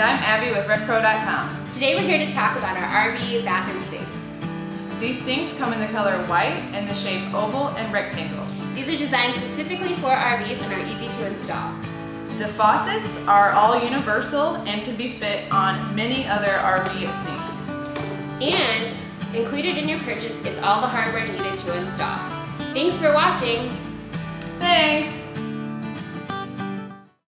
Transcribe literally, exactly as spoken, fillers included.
I'm Abby with Rec Pro dot com. Today we're here to talk about our R V bathroom sinks. These sinks come in the color white and the shape oval and rectangle. These are designed specifically for R Vs and are easy to install. The faucets are all universal and can be fit on many other R V sinks. And included in your purchase is all the hardware needed to install. Thanks for watching. Thanks!